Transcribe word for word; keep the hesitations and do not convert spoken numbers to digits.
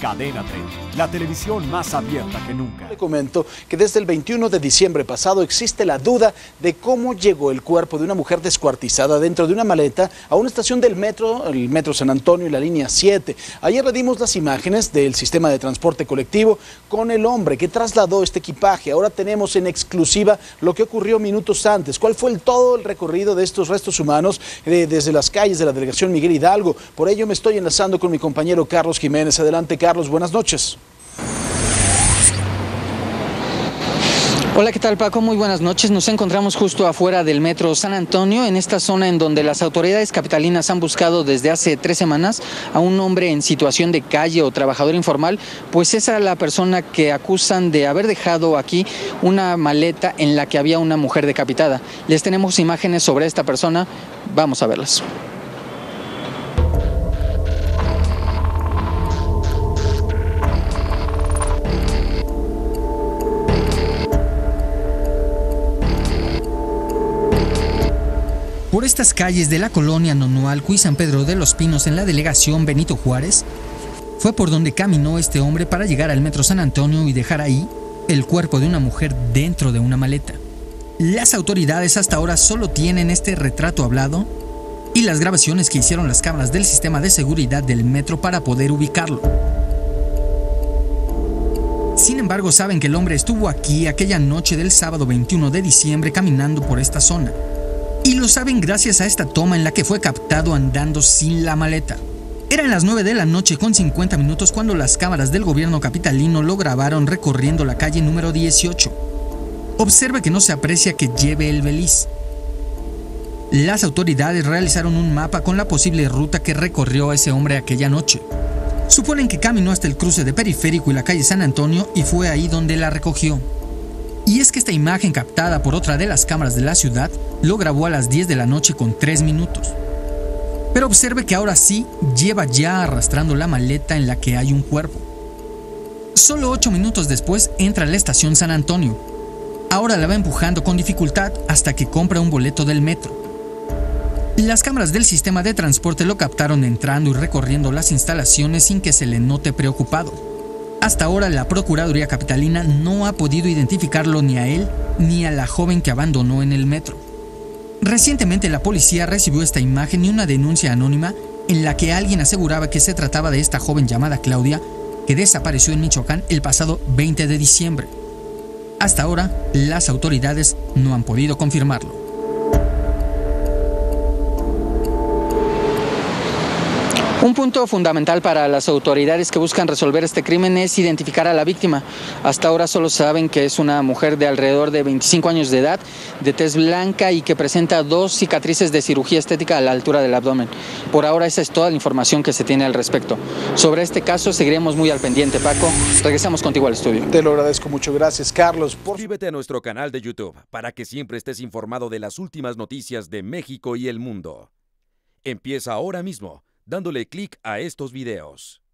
Cadena treinta, la televisión más abierta que nunca. Le comento que desde el veintiuno de diciembre pasado existe la duda de cómo llegó el cuerpo de una mujer descuartizada dentro de una maleta a una estación del metro, el Metro San Antonio y la línea siete. Ayer redimos las imágenes del sistema de transporte colectivo con el hombre que trasladó este equipaje. Ahora tenemos en exclusiva lo que ocurrió minutos antes. ¿Cuál fue el, todo el recorrido de estos restos humanos eh, desde las calles de la delegación Miguel Hidalgo? Por ello me estoy enlazando con mi compañero Carlos Jiménez. Adelante, Carlos, buenas noches. Hola, ¿qué tal, Paco? Muy buenas noches. Nos encontramos justo afuera del Metro San Antonio, en esta zona en donde las autoridades capitalinas han buscado desde hace tres semanas a un hombre en situación de calle o trabajador informal, pues esa es la persona que acusan de haber dejado aquí una maleta en la que había una mujer decapitada. Les tenemos imágenes sobre esta persona, vamos a verlas. Por estas calles de la colonia Nonualco y San Pedro de los Pinos en la delegación Benito Juárez, fue por donde caminó este hombre para llegar al Metro San Antonio y dejar ahí el cuerpo de una mujer dentro de una maleta. Las autoridades hasta ahora solo tienen este retrato hablado y las grabaciones que hicieron las cámaras del sistema de seguridad del metro para poder ubicarlo. Sin embargo, saben que el hombre estuvo aquí aquella noche del sábado veintiuno de diciembre caminando por esta zona. Y lo saben gracias a esta toma en la que fue captado andando sin la maleta. Eran las nueve de la noche con cincuenta minutos cuando las cámaras del gobierno capitalino lo grabaron recorriendo la calle número dieciocho. Observe que no se aprecia que lleve el beliz. Las autoridades realizaron un mapa con la posible ruta que recorrió ese hombre aquella noche. Suponen que caminó hasta el cruce de Periférico y la calle San Antonio y fue ahí donde la recogió. Y es que esta imagen captada por otra de las cámaras de la ciudad lo grabó a las diez de la noche con tres minutos. Pero observe que ahora sí lleva ya arrastrando la maleta en la que hay un cuerpo. Solo ocho minutos después entra a la estación San Antonio. Ahora la va empujando con dificultad hasta que compra un boleto del metro. Las cámaras del sistema de transporte lo captaron entrando y recorriendo las instalaciones sin que se le note preocupado. Hasta ahora la Procuraduría Capitalina no ha podido identificarlo ni a él ni a la joven que abandonó en el metro. Recientemente la policía recibió esta imagen y una denuncia anónima en la que alguien aseguraba que se trataba de esta joven llamada Claudia que desapareció en Michoacán el pasado veinte de diciembre. Hasta ahora las autoridades no han podido confirmarlo. Un punto fundamental para las autoridades que buscan resolver este crimen es identificar a la víctima. Hasta ahora solo saben que es una mujer de alrededor de veinticinco años de edad, de tez blanca y que presenta dos cicatrices de cirugía estética a la altura del abdomen. Por ahora esa es toda la información que se tiene al respecto. Sobre este caso seguiremos muy al pendiente, Paco. Regresamos contigo al estudio. Te lo agradezco mucho. Gracias, Carlos. Por... Suscríbete a nuestro canal de YouTube para que siempre estés informado de las últimas noticias de México y el mundo. Empieza ahora mismo dándole clic a estos videos.